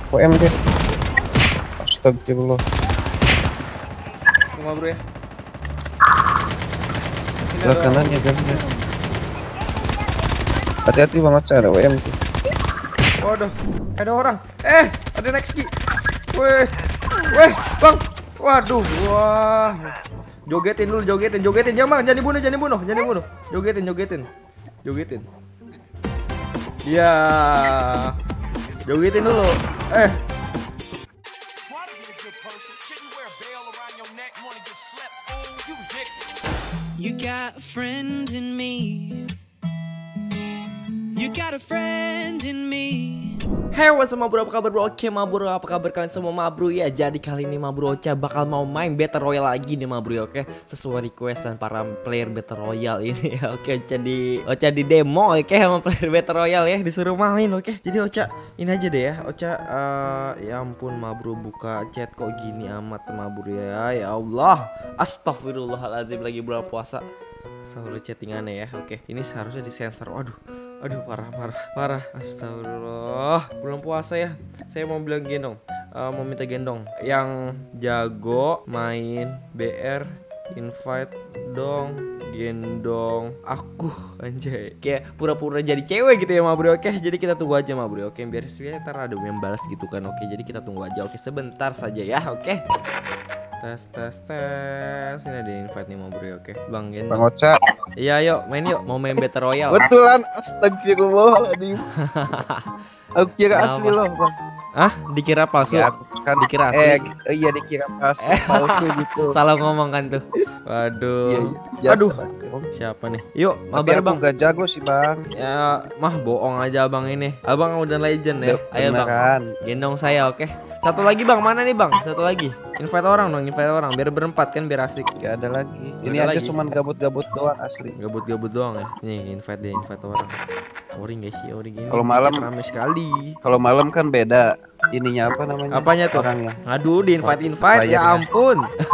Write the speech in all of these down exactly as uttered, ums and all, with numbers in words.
O M dia. Astagfirullah. Tunggu bro ya. Sebelah kanannya gamnya. Hati-hati Bang Ocha, ada O M tuh. Waduh, ada orang. Eh, ada next ki. Weh, weh, bang. Waduh, wah. Jogetin dulu, jogetin, jogetin. Jangan bang, jangan dibunuh, jangan dibunuh, jangan dibunuh. Jogetin, jogetin, jogetin. Ya, jogetin dulu. Eh. You got a friend in me. You got a friend in me. Hey, what's up, bro? Apa kabar, bro? Oke, ma bro, apa kabar kalian semua, ma bro? Ya, jadi kali ini ma bro Ocha bakal mau main Battle Royale lagi nih, ma bro. Oke, sesuai requestan para player Battle Royale ini ya. Oke, Ocha di Ocha di demo, oke, sama player Battle Royale ya, disuruh main, oke. Jadi Ocha ini aja deh ya, Ocha. Uh, ya ampun, ma bro, buka chat kok gini amat, ma bro ya. Ya Allah, astagfirullahaladzim, lagi bulan puasa. Selalu chattingannya ya. Oke, ini seharusnya disensor. Waduh. Aduh, parah, parah, parah. Astagfirullah. Bulan puasa ya. Saya mau bilang gendong. Uh, mau minta gendong. Yang jago main B R invite dong, gendong aku, anjay. Kayak pura-pura jadi cewek gitu ya, ma bro. Oke, jadi kita tunggu aja, ma bro. Oke, biar biar ntar ada yang balas gitu kan. Oke, jadi kita tunggu aja. Oke, sebentar saja ya. Oke. Tes tes tes. Ini ada invite nih, ma bro. Oke, Bang gendong. Bang Ocha. Iya, yuk main yuk. Mau main Battle Royale. Betulan, astagfirullahaladzim. Aku kira Kenapa? asli loh, Bang. Ah, dikira palsu. Ya, kan Dikira eh, asli. eh, iya dikira palsu, Eh, palsu gitu. Salah ngomong kan tuh. Waduh. Iya, iya. Aduh. Biasa. Siapa nih? Yuk, Tapi mabar aku bang. gak jago sih, Bang. Ya, mah bohong aja abang ini. Abang udah legend ya. Ayo bang, Beneran. gendong saya, oke. Satu lagi bang, mana nih bang? Satu lagi. Invite orang dong, invite orang. Biar berempat kan, biar asik. Gak ada lagi. Gak Ini ada aja lagi. cuman gabut-gabut doang asli. Gabut-gabut doang ya. Nih, invite deh, invite orang. Ori guys sih, ori gini. Kalau malam- rame sekali. Kalau malam kan beda. Ininya apa namanya? Apanya tuh? Orangnya. Aduh, di invite invite ya Layarnya. ampun.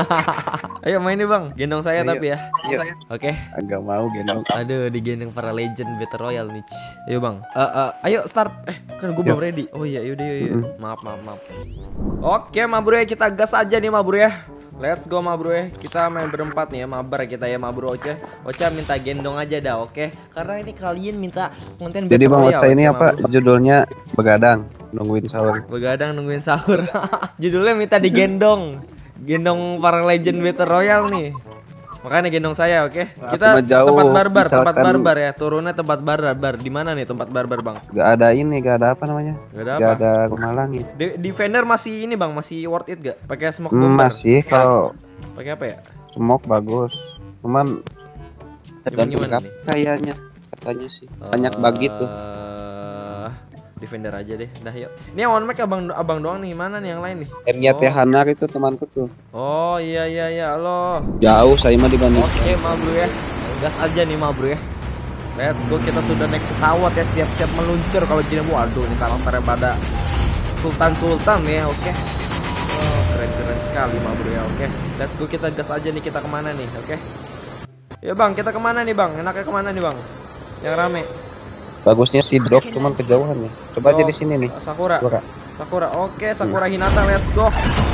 Ayo main nih bang, gendong saya Ayo. tapi ya. Yuk. Oke. Agak mau gendong. Aduh, digendong para legend Battle Royale nih. Ayo bang. Eh, eh, ayo start. Eh, kan gue belum Yuk. ready. Oh iya, yaudah, yaudah. Mm-mm. Maaf, maaf, maaf. Oke, ma bro ya, kita gas aja nih, ma bro ya. Let's go, ma bro ya. Kita main berempat nih ya, mabar kita ya, ma bro Ocha. Ocha minta gendong aja dah, oke? Karena ini kalian minta konten Jadi Battle Bang Royale, Ocha ini oke, ma apa? bro? Judulnya begadang, nungguin sahur. Begadang nungguin sahur. Judulnya minta digendong. Gendong para legend Battle Royale nih. Makanya gendong saya, oke? Kita mah jauh, tempat barbar, tempat misalkan- barbar ya. Turunnya tempat barbar. Di mana nih tempat barbar, Bang? Gak ada ini, gak ada apa namanya? Gak ada Gak apa? ada pemalangi. De- Defender masih ini, Bang, masih worth it gak? Pakai smoke Hmm, bomber. masih kalau Pakai apa ya? smoke bagus. Cuman tergantung gimana kap- nih? kayaknya katanya sih. Banyak bug itu. Eh, Defender aja deh. Dah yuk. Ini yang one mic abang abang doang nih. Mana nih yang lain nih? M Y T Hanar itu temanku tuh. Oh iya iya iya. Halo. Jauh saya mah dibanding. Oke, ma bro ya. Gas aja nih, ma bro ya. Let's go, kita sudah naik pesawat ya, siap-siap meluncur. Kalau gini, waduh, ini karakternya pada sultan-sultan ya, oke. Oh, keren-keren sekali, ma bro ya, oke. Let's go, kita gas aja nih, kita kemana nih, oke. Ya bang, kita kemana nih bang? Enaknya kemana nih bang? Yang rame. Bagusnya si drop cuman kejauhan ya. Coba aja Oh, di sini nih. Sakura. Sakura. Sakura, oke, Sakura Hinata, let's go.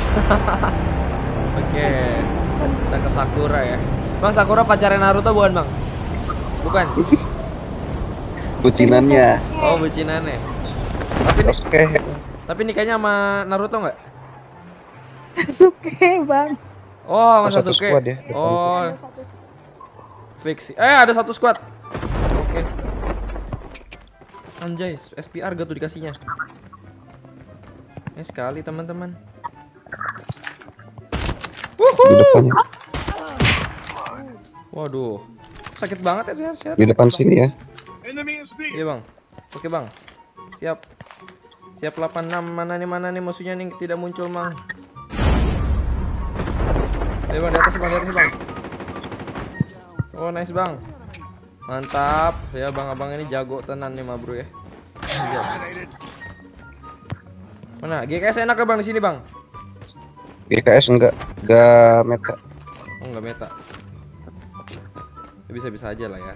Oke, kita ke Sakura ya. Bang, Sakura pacarnya Naruto bukan bang? Bukan. Bucinannya. Oh, bucinannya. Tapi nih, Oke. tapi nikahnya sama Naruto nggak? Sasuke bang. Oh, sama Oh, satu Sasuke. squad ya, depan. Oh, Ada satu squad. fix. Eh, ada satu squad. Oke. Anjay, S P R gak tuh dikasihnya. Ini sekali teman-teman. Di depannya. Waduh, sakit banget ya sehat-sehat. Di depan sini ya. Iya bang. Oke bang. Siap. Siap delapan enam. Mana nih mana nih musuhnya nih tidak muncul bang. Ayo bang, di atas bang, di atas bang. Oh nice bang. Mantap. Ya bang, abang ini jago tenan nih ma bro ya. Lihat. Mana? G K S enak ya bang di sini bang? G K S enggak enggak meta. Oh nggak meta. Ya, bisa-bisa aja lah ya.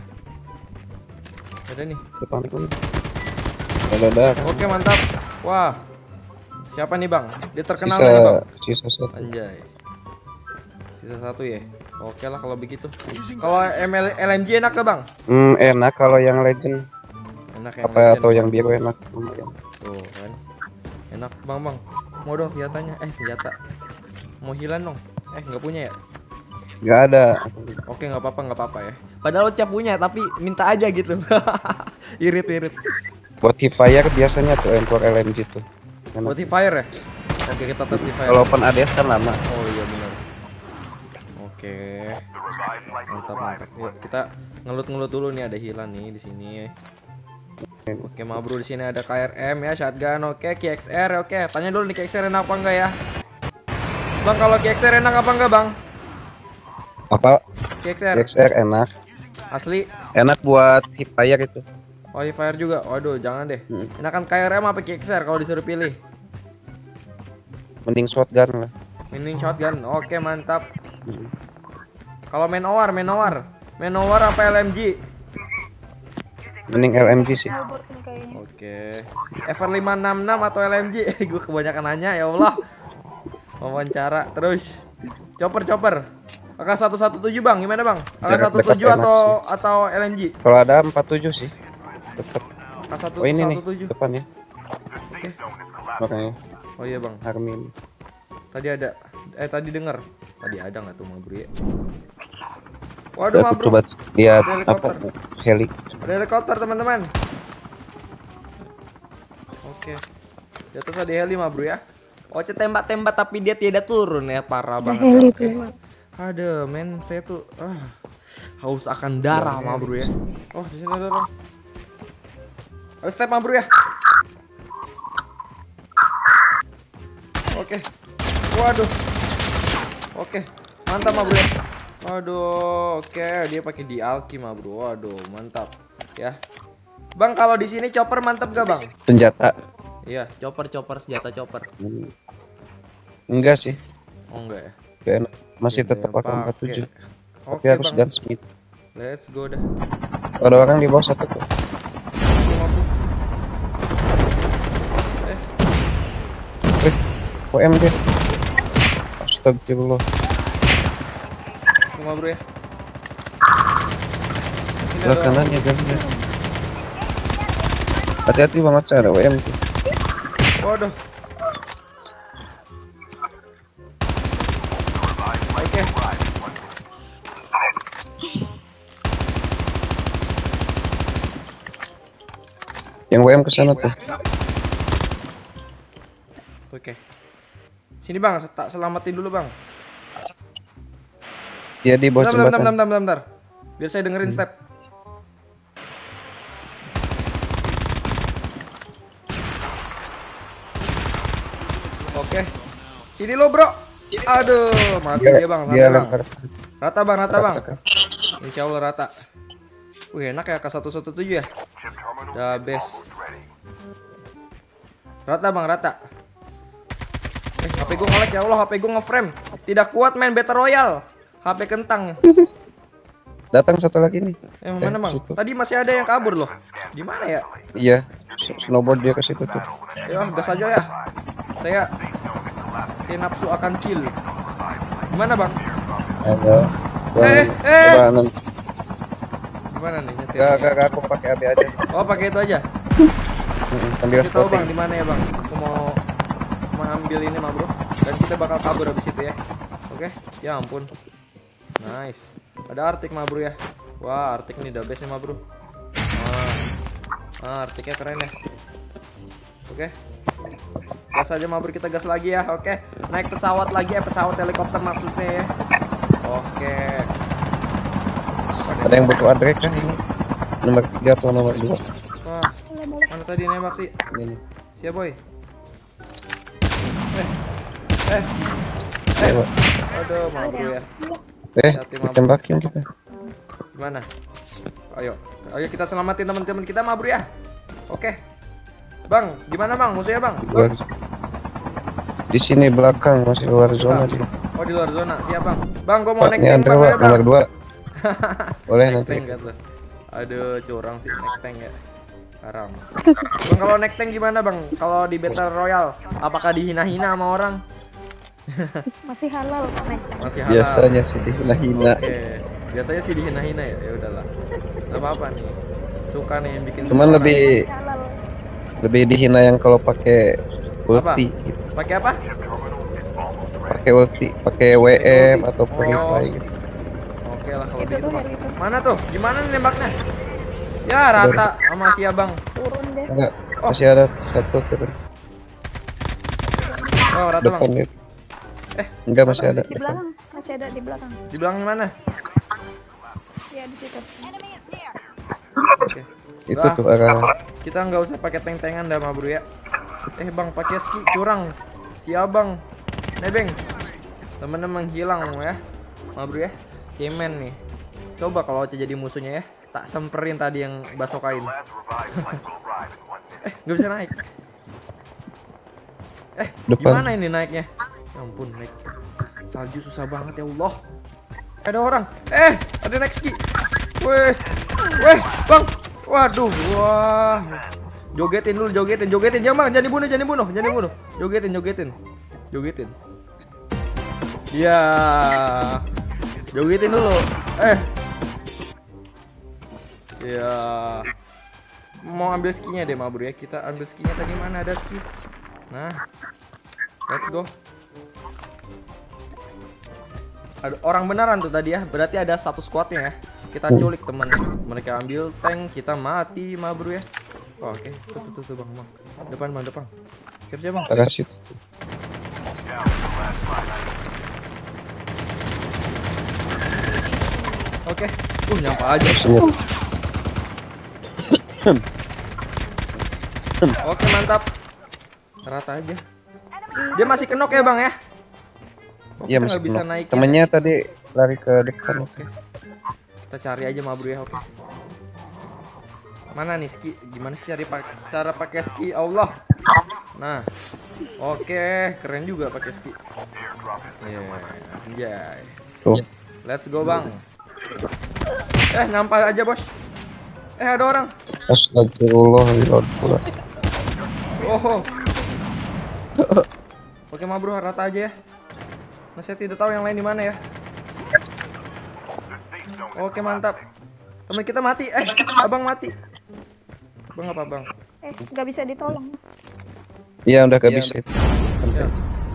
Ada nih. Depan pun. Ada ada. Oke mantap. Wah. Siapa nih bang? Dia terkenal Sisa, nggak nih bang? sisa satu. Anjay. Sisa satu ya. Oke lah kalau begitu. Kalau M L L M G enak gak bang? Hmm, enak kalau yang legend. Enak yang Apa legend. atau yang biru enak. Lumayan. Tuh kan. Enak bang bang. Mau dong senjatanya? Eh senjata. Mau hilang dong? Eh nggak punya ya? Nggak ada. Oke nggak apa-apa nggak apa-apa ya. Padahal Ocha punya tapi minta aja gitu. Irit-irit. Buat fire biasanya tuh M empat L M G tuh. Enak. Buat fire ya? Oke kita tes fire. Kalau open A D S kan lama. Oh iya benar. Oke. Mantap mantap. Yuk kita ngelut-ngelut dulu nih, ada hilang nih di sini. Oke, Ma Bro di sini ada K R M ya, shotgun. Oke, K X R. Oke, tanya dulu nih K X R enak apa enggak ya? Bang, kalau K X R enak apa enggak, Bang? Apa? K X R. X R enak. Asli. Enak buat hip fire itu. Oh, fire juga. Waduh, jangan deh. Hmm. Enakan K R M apa K X R kalau disuruh pilih? Mending shotgun lah. Mending shotgun. Oke, mantap. Hmm. Kalau main O W A R, main O W A R. Main O W A R apa L M G? Mending L M G sih. Oke. F R lima enam enam atau L M G? Gue kebanyakan nanya ya Allah. Wawancara terus. Chopper chopper. A K seratus tujuh belas Bang, gimana Bang? A K seratus tujuh Dekat enak atau sih. atau L M G? Kalau ada empat puluh tujuh sih. Tetap. A K seratus tujuh. Oh ini nih depannya. Oke. Makanya Oh iya Bang. Armin. Tadi ada eh tadi dengar. Tadi ada nggak tuh Ma Bro ya? Waduh Ma Bro. Coba lihat Ada apa helikopter. heli. Ada helikopter teman-teman. Oke. Di atas ada heli Ma Bro ya. Oce tembak-tembak tapi dia tidak turun ya, parah banget. Heli Oke. tuh. Aduh, men saya tuh ah, haus akan darah Ma Bro ya. Oh, di sini ada orang. Ada step Ma Bro ya. Oke. Waduh. Oke. Mantap Ma Bro ya. Waduh, oke dia pakai di Alki Ma Bro. Waduh, mantap. Ya. Bang, kalau di sini chopper mantap gak, Bang? Senjata. Iya, chopper chopper senjata chopper. Hmm. Enggak sih. Oh, enggak ya. Enggak enak. Masih Oke, tetap pakai empat puluh tujuh. Tapi Oke, harus Bang. gunsmith. Let's go dah. Ada orang di bawah satu tuh. Eh, Eh, O M dia. Astagfirullah. Ma Bro ya. Ini Sebelah ada- kanan ya dia. Hati-hati banget saya ada O M tuh. Waduh. Oke. Yang O M ke sana tuh. Oke. Sini Bang, tak selamatin dulu Bang. Dia di bawah Bentar, bentar, bentar, jembatan. bentar, bentar, bentar. Biar saya dengerin step. Oke. Sini lo, Bro. Aduh, mati Dia, dia, Bang. dia Santai, Bang. lempar. Rata, Bang, rata, Bang. Rata. Insya Allah rata. Wih, enak ya K seratus tujuh ya. Udah best. Rata, Bang, rata. Eh, H P gue nge-lag ya Allah, H P gue nge-frame. Tidak kuat main Battle Royale. H P kentang. Datang satu lagi nih. Eh, mana, Bang? situ. Tadi masih ada yang kabur loh. Di mana ya? Iya. S- Snowboard dia ke situ tuh. Ya, gas aja ya. Saya saya nafsu akan kill. Gimana, Bang? Ayo. Eh, eh. Coba nanti. Gimana nih nyetir? Gak, gak, gak, aku pakai A B aja. Oh, pakai itu aja. Mm-mm, Sambil Kasih tahu Bang spotting. di mana ya, Bang. Aku mau mengambil ini, Ma Bro. Dan kita bakal kabur habis itu ya. Oke? Ya ampun. Nice. Ada Arctic, Ma Bro ya. Wah, Arctic nih the best nih, Ma Bro. Nah. Ah, Arcticnya keren ya. Oke. Gas aja Ma Bro, kita gas lagi ya. Oke. Naik pesawat lagi ya, pesawat helikopter maksudnya ya. Oke. Ada yang butuh Adrek kan ini? Nomor tiga atau nomor dua? Wah, mana tadi nembak sih? Ini nih. Siap boy. Eh, eh, eh. Ayo, Aduh, Ma Bro ya. eh, Hati-hati, Mabuk. ditembakin kita. Gimana? Ayo, ayo kita selamatin teman-teman kita, Ma Bro ya. Oke. Bang, gimana Bang? Musuhnya Bang? Di luar- Di sini belakang masih luar zona dia. Oh, di luar zona. Siap Bang. Bang, gua mau Pak, naik ini tank Andre Bang Pak, ya, Bang. nomor dua. Boleh Naik nanti. tank kata. Aduh, curang sih naik tank ya. Haram. Bang, kalau naik tank gimana bang? Kalau di Battle Royale, apakah dihina-hina sama orang? Masih halal kok naik tank. Masih halal. Biasanya sih dihina-hina. Oke, biasanya sih dihina-hina ya. Ya udahlah. Gak apa-apa nih. Suka nih yang bikin. Cuman suka. lebih Halal. lebih dihina yang kalau pakai ulti gitu. Pakai apa? Pakai ulti, pakai W M atau Purify gitu. Oke lah kalau Itu gitu. tuh Bang. heli itu. Mana tuh? Gimana nih nembaknya? Ya rata sama si abang. Turun deh. Enggak, Oh. masih ada satu turun Oh rata depan bang. gitu. Eh Enggak, masih ada Di depan. belakang, masih ada di belakang. di belakang mana? Ya di situ. Oke. Itu Wah. tuh arah. Kita nggak usah pakai tank-tankan dah ma bro ya. Eh bang pakai ski curang. Si abang nebeng. Temen-temen hilang ya. Ma bro ya. Cemen nih. Coba kalau Oce jadi musuhnya ya. Tak semperin tadi yang basokain. eh nggak bisa naik. Eh Depan. gimana ini naiknya? Ya ampun naik. Salju susah banget ya Allah. Ada orang. Eh ada naik ski. Weh. Weh bang. Waduh, wah. Jogetin dulu, jogetin, jogetin. Jangan bang, jangan dibunuh, jangan dibunuh, jangan dibunuh. Jogetin, jogetin. Jogetin. Ya. Jogetin dulu. Eh. Ya. Mau ambil skinya deh, ma bro ya. Kita ambil skinya tadi mana ada ski. Nah. Let's go. Ada orang beneran tuh tadi ya. Berarti ada satu squadnya ya. Kita culik teman, mereka ambil tank, kita mati ma bro ya. Oh, oke, okay. tuh, tuh tuh tuh bang bang, depan bang depan. Siap siap bang. Arah situ. Oke, okay. uh nyampe aja. Oke mantap, rata aja. Dia masih kenok ya bang ya? Oh, Iya kita masih nggak bisa belum. naik. Temennya tadi lari ke depan. Oke. Kita cari aja ma bro ya, oke. Mana nih ski? Gimana sih cari pak cara pakai ski? Allah. Nah. Oke, keren juga pakai ski. Iya, yeah. Tuh. Let's go, Bang. Eh, nampak aja, Bos. Eh, ada orang. Astagfirullah, reload pula. Oh. Oke, ma bro, rata aja ya. Nah, saya tidak tahu yang lain di mana ya. Oke, mantap. Teman kita mati. Eh, abang mati. Bang apa, Bang? Eh, nggak bisa ditolong. Iya, udah gak Iya, bisa itu. Ya.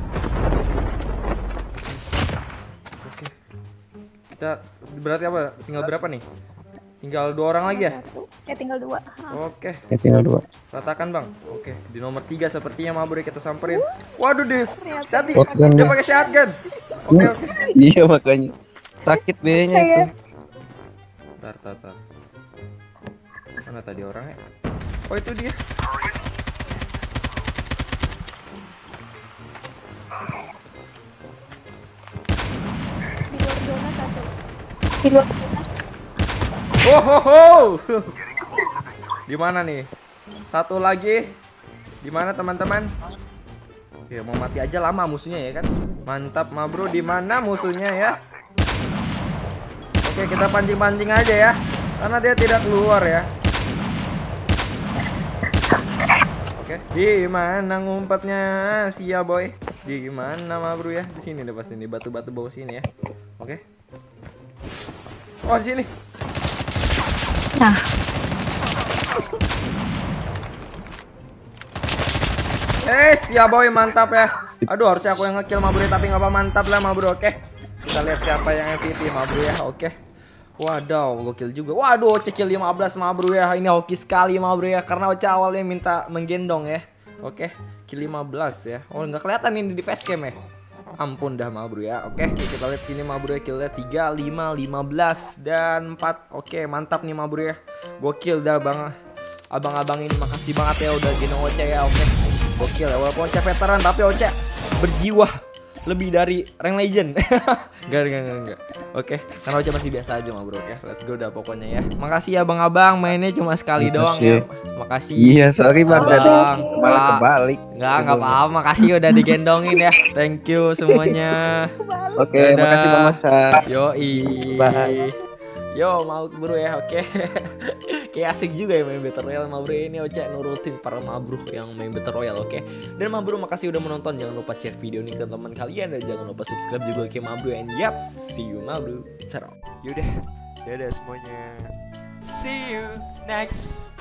Oke. Kita berarti apa? Tinggal berapa nih? Tinggal dua orang lagi ya? Satu. Ya tinggal dua. Hah. Oke. Ya, tinggal dua. Ratakan, Bang. Oke, di nomor tiga sepertinya ma bro kita samperin. Waduh deh. Ternyata Hati. Shotgun Dia ya. pakai shotgun. Oke, oke. Iya makanya. Sakit B-nya itu. Saya. Tar, tar, tar. Mana tadi orangnya? Oh, itu dia. Di luar zona satu. Di luar zona. Oh, ho, ho. Di mana nih? Satu lagi. Di mana teman-teman? Ya mau mati aja lama musuhnya ya kan? Mantap ma bro, di mana musuhnya ya? Oke, kita pancing-pancing aja ya. Karena dia tidak keluar ya. Oke, di mana ngumpetnya? Sia boy. Di mana ma bro ya? Di sini deh pasti nih, batu-batu bawah sini ya. Oke. Oh, di sini. Nah, Eh, ya boy, mantap ya. Aduh, harusnya aku yang ngekill ma bro ya, tapi nggak apa mantap lah ma bro. Oke. Kita lihat siapa yang M V P ma bro ya. Oke. Wadaw, gokil juga. Waduh, Oce kill lima belas ma bro ya. Ini hoki sekali ma bro ya, karena Oce awalnya minta menggendong ya. Oke, kill lima belas ya. Oh, nggak kelihatan ini di facecam ya. Ampun dah ma bro ya. Oke, kita lihat sini ma bro ya, killnya tiga, lima, lima belas dan empat. Oke, mantap nih ma bro ya. Gokil dah bang. Abang-abang ini makasih banget ya udah gendong Oce ya. Oke. Gokil ya, walaupun Oce veteran tapi Oce berjiwa lebih dari rank legend. Enggak, enggak, enggak, enggak. Oke, karena Oce masih biasa aja ma bro ya. Let's go dah pokoknya ya. Makasih ya abang-abang, mainnya cuma sekali Makasih. doang ya. Makasih. Iya, sorry bang. Abang. Tadi malah Pak. kebalik. Enggak, enggak apa-apa. Makasih udah digendongin ya. Thank you semuanya. Oke, Dadah. makasih Bang Ocha. Yoi. Bye. Yo mau bro ya, oke. Kayak asik juga ya main Battle Royale sama bro ini. Oce nurutin para mabro yang main Battle Royale, oke. Dan mabro makasih udah menonton. Jangan lupa share video ini ke teman kalian dan jangan lupa subscribe juga ke mabro. And yap, see you mabro. Sarang. Yaudah, dadah semuanya. See you next